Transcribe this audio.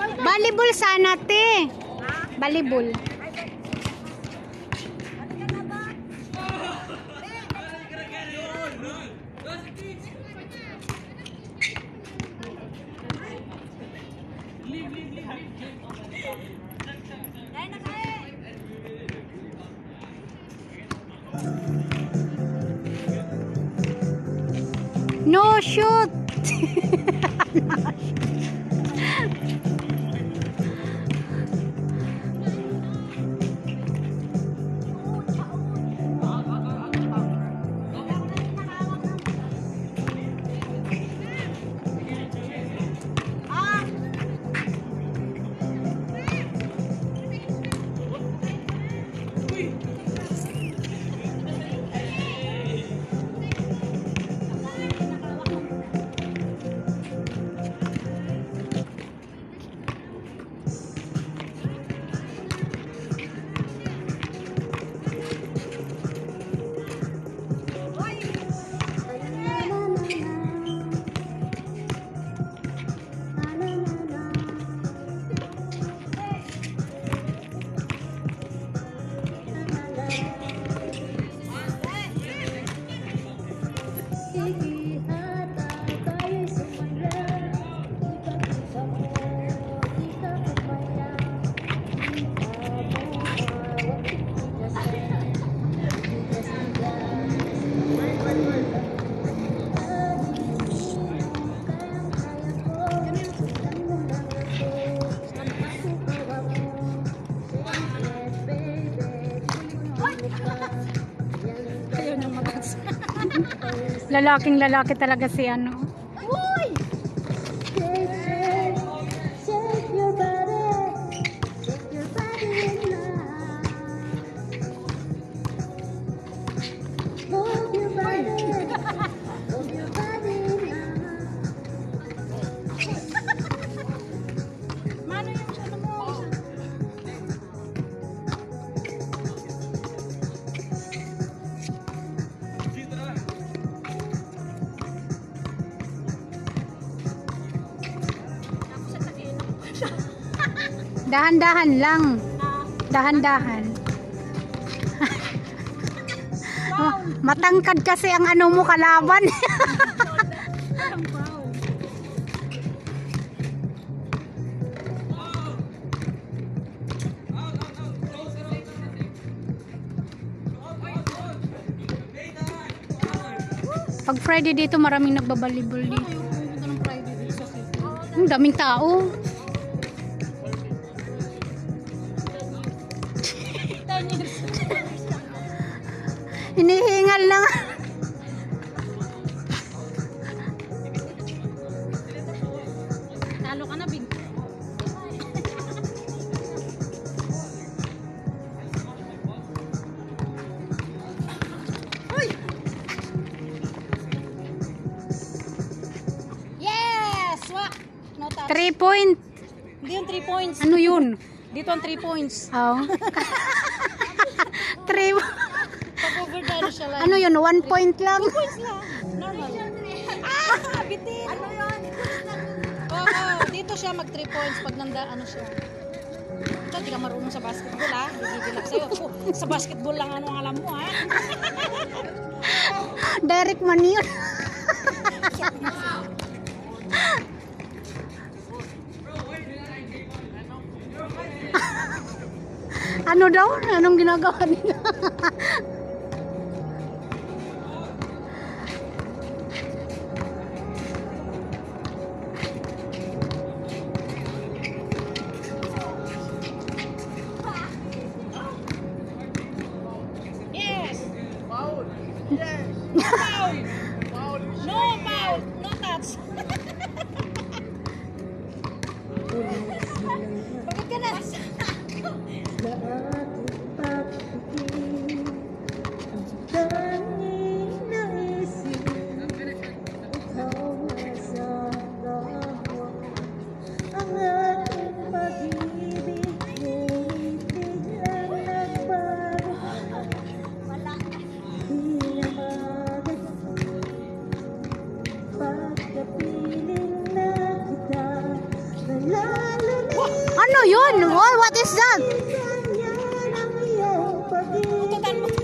Volleyball sana, te. Volleyball. No shoot. Lalaking lalaki talaga si ano. Uy! Dahan-dahan lang. Dahan-dahan. Matangkad kasi ang ano mo kalaban. Pag Friday dito maraming nagbabalibol dito. Ang daming tao. Hinihingal lang. Talo ka na, Bing. Uy! Yes! Wak! No touch. 3 point. Hindi yung 3 points. Ano yun? Dito ang 3 points. Oh. 3 ano yun? 1 point lang? 2 points lang. Normal. Ah! Bitin! Ano yun? Oo, dito siya mag 3 points pag nanda, ano siya. Ito, di ka marunong sa basketball, ha? Gigilap sa'yo. Sa basketball lang ano ang alam mo, ha? Direct man yun. Ano daw? Anong ginagawa nila? Yes. Foul. Foul. No foul. No touch. Bakit ka na? Ano yun? Oh, what is that? Tututan mo.